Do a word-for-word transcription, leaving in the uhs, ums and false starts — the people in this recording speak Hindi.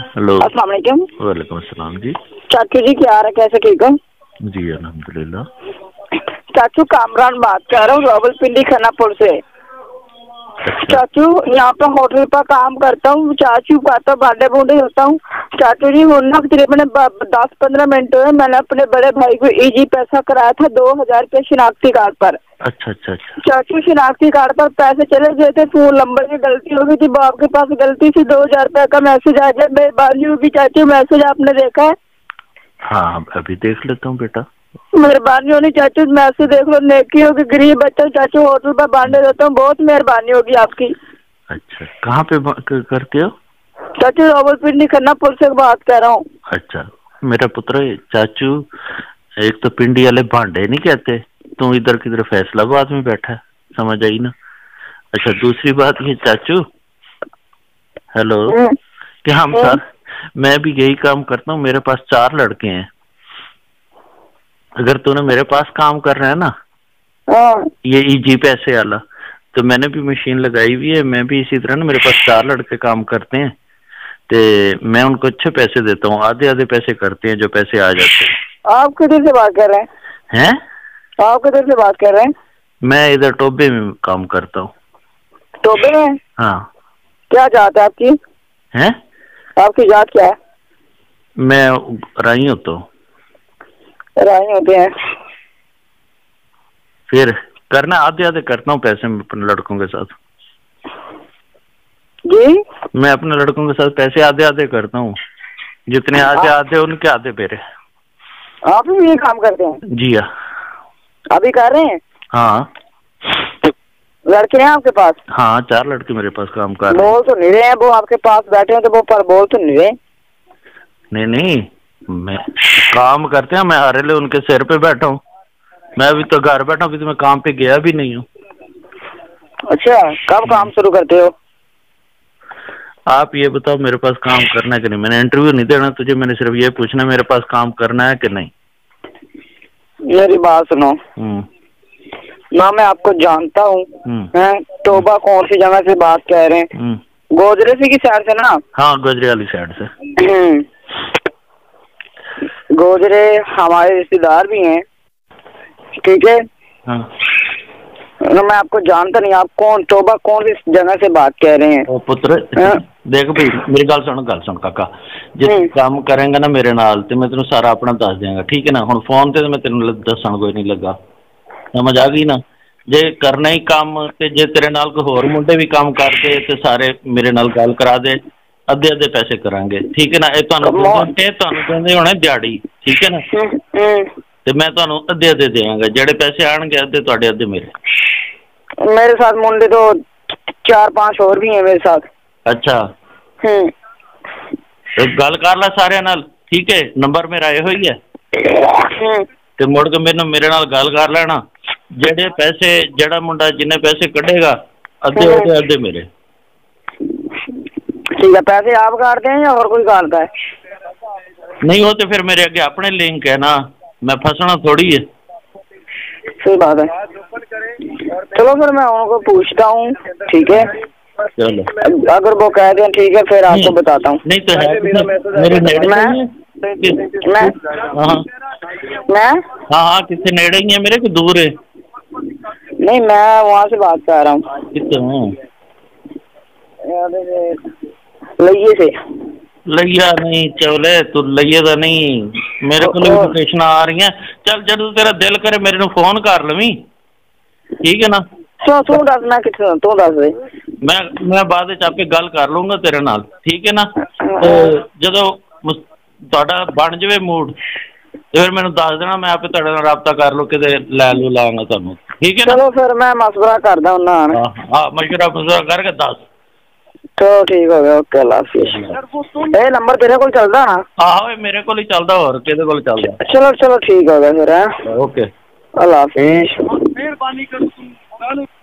हेलो, अस्सलाम वालेकुम। वालेकुम अस्सलाम जी। चाचू जी क्या हाल है, कैसे, ठीक हो? जी अल्हम्दुलिल्लाह। चाचू कामरान बात कर रहा हूँ रावलपिंडी खानापुर से। अच्छा। चाचू यहाँ पे होटल पर काम करता हूँ। चाचू पाता भांडे भूडे होता हूँ। चाचू जी वो ना तकरीबन दस पंद्रह मिनट हुए, मैंने अपने बड़े भाई को इजी पैसा कराया था दो हजार रुपये शिनाख्ती कार्ड पर। अच्छा अच्छा अच्छा। चाचू शिनाख्ती कार्ड पर पैसे चले गए थे, फोन नंबर की गलती हो गई थी, आपके पास गलती से दो हजार रुपये का मैसेज आ गया। मेहरबानी होगी चाचू, मैसेज आपने देखा है? हाँ अभी देख लेता हूँ बेटा। मेहरबानी होनी चाचू, मैसेज देख लो, नेकी होगी। गरीब बच्चा चाचू होटल पर भांडे देता हूँ, बहुत मेहरबानी होगी आपकी। अच्छा कहाँ पे करते हो? चाचू रावलपिंडी खानापुर से बात कर रहा हूँ। अच्छा मेरा पुत्र चाचू, एक तो पिंडी वाले भांडे नहीं कहते, तू इधर किधर फैसलाबाद में बैठा है, समझ आई ना। अच्छा दूसरी बात ये चाचू, हेलो, कि हम सर मैं भी यही काम करता हूँ, मेरे पास चार लड़के हैं। अगर तूने मेरे पास काम कर रहा है ना, ये इजी पैसे वाला, तो मैंने भी मशीन लगाई हुई है, मैं भी इसी तरह ना, मेरे पास चार लड़के काम करते हैं, तो मैं उनको अच्छे पैसे देता हूँ, आधे आधे पैसे करते हैं जो पैसे आ जाते हैं। आप किधर से बात कर रहे हैं? हैं? आप किधर से बात कर रहे हैं? मैं इधर टोबे में काम करता हूँ। टोबे में? हाँ। क्या जात है आपकी? हैं? आपकी जात क्या है? मैं राई होता हूँ। राई होते हैं? फिर करना आधे आधे करता हूँ पैसे में अपने लड़कों के साथ। जी? मैं अपने लड़कों के साथ पैसे आधे आधे करता हूँ, जितने आधे आधे उनके आधे मेरे। आप भी ये काम करते हैं? जी हाँ। अभी कर रहे हैं? हाँ। लड़के हैं आपके पास? हाँ चार लड़के मेरे पास काम कर रहे हैं। बोल तो नहीं रहे हैं वो आपके पास बैठे हैं, तो वो पर बोल तो नहीं रहे। नहीं नहीं, मैं काम करते हैं, मैं हरे ले उनके सिर पे बैठा हूँ। मैं अभी तो घर बैठा हूँ, अभी तो मैं काम पे गया भी नहीं हूँ। अच्छा कब काम शुरू करते हो? आप ये बताओ मेरे पास काम करना है कि नहीं? मैंने इंटरव्यू नहीं देना तुझे, मैंने सिर्फ ये पूछना मेरे पास काम करना है कि नहीं। मेरी बात सुनो ना, मैं आपको जानता हूँ। टोबा कौन सी जगह से बात कह रहे हैं? गोजरे से की साइड से ना? हाँ गोजरे वाली साइड से। गोजरे हमारे रिश्तेदार भी हैं, ठीक है। हाँ। ना मैं आपको जानता नहीं, आप कौन, टोबा कौन सी जगह से बात कह रहे हैं? ओ पुत्र देख भाई मेरी गल सुन, गल सुन काका, जिस काम करेंगे ना मेरे नाल ते मैं तेन सारा अपना दस देंगा, ठीक है ना। हुण फोन ते मैं तेन दसन कोई नहीं लगा, समझ आ गई ना। जे करना ही काम ते जे तेरे नाल कोई होर मुंडे भी काम करते ते सारे मेरे नाल गल करा दे, अद्धे अद्धे पैसे करांगे, ठीक है ना। ये तुहानू देंदे होने दिहाड़ी, ठीक है ना, ते मैं तुहानू अद्धे अद्धे देवांगा, जेड़े पैसे आणगे अद्धे तुहाडे अद्धे मेरे। मेरे साथ मुंडे तो चार पांच और भी हैं मेरे साथ। अच्छा। हम्म तो गल कर ला सारे नाल, ठीक है, नंबर मेरा यो ही है। ते मुड़ के मेरे मेरे नाल गल कर लेना, जेड़े पैसे जेड़ा मुंडा जिन्ने पैसे कढ़ेगा अद्धे अद्धे अद्धे मेरे। ठीक है, पैसे आप काटते हैं या और कोई काटता है? नहीं हो तो फिर मेरे आगे अपने लिंक है ना, मैं फंसना थोड़ी है। सही बात है। चलो फिर मैं उनको पूछता हूँ, ठीक है। चलो अगर वो कह दें ठीक है फिर आपको बताता हूँ। नहीं तो है मेरे नेड़े मैं मैं हाँ मैं हाँ हाँ कितने नेड़े ही है मेरे को, दूर है? नहीं मैं वहाँ से बात कर रहा हूँ। कितने? लइये से। लइया नहीं चले तू, लइये का नहीं, मेरे को नोटिफिकेशन आ रही है। चल जब तेरा दिल करे मेरे को फोन कर लवी, ठीक है ना। तू तू दस, मैं कितने तू दस दे, मैं मैं बाद आपे गल कर लूंगा तेरे नाल, ठीक है ना। तो जदों तुहाडा बन जावे मूड तो फिर मैंने दस देना, मैं आपे तुहाडे नाल राबता कर लूं, किते लै लू लांगा तुहानू, ठीक है ना। चलो फिर मैं मशवरा करदा हुन्ना। हां हां मशवरा मशवरा करके दस। चलो ठीक हो गया, ओके अल्लाह हाफिज़। ए नंबर तेरे कोल चलदा ना? हां मेरे कोल ही चलदा, और किदे कोल चलदा? चलो चलो ठीक हो गया फिर। ओके ओके अल्लाह हाफिज़। मेहरबानी कर।